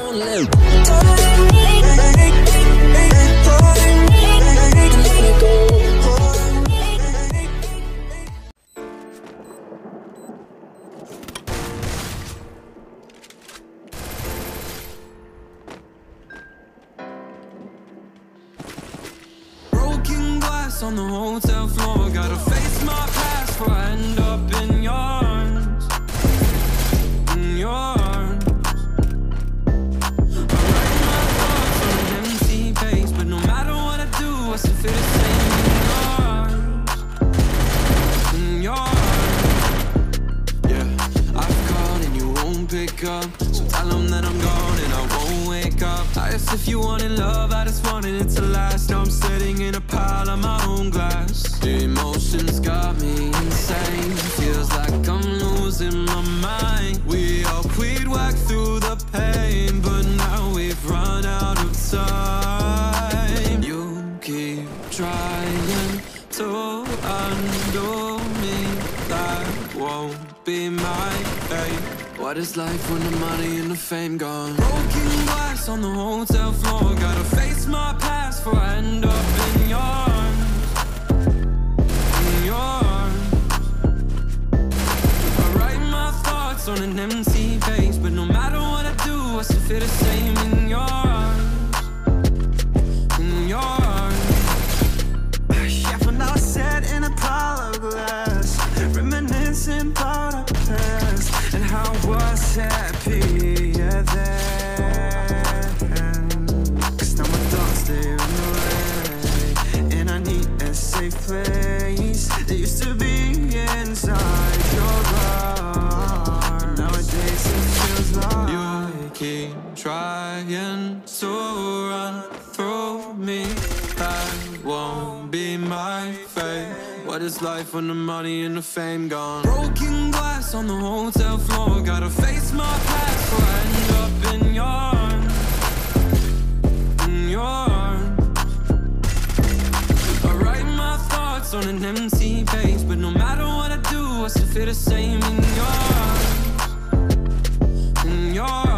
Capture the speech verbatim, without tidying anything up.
Broken glass on the hotel floor, gotta face my past before I end up in your arms, in your arms. I write my thoughts on an empty page, but no matter what I do, I still feel the same in your arms, in your arms. Yeah, I've called and you won't pick up, so tell them that I'm gone and I won't wake up. I asked if you wanted love, I just wanted it to last. Now I'm sitting in a pile of my own glass. The emotions got me insane, feels like I'm losing my mind. We all we'd work through the pain, but now we've run out of time. You keep trying to undo me, that won't be my fate. What is life when the money and the fame gone? Broken glass on the hotel floor, gotta face my past before I end up in your arms, in your arms. I write my thoughts on an empty page, but no matter what I do, I still feel the same in your arms, in your arms. Yeah, for now I sat in a pile of glass, reminiscing about our past and how I was happy yeah, then. Cause now my thoughts, they're in the way, and I need a safe place that used to be inside your heart. But nowadays it feels like you keep trying to run through me, that won't be my fate. What is life when the money and the fame gone? Broken glass on the hotel floor, gotta face my past before I end up in your arms, in your arms. I write my thoughts on an empty page, but no matter what I do, I still feel the same in your arms, in your arms.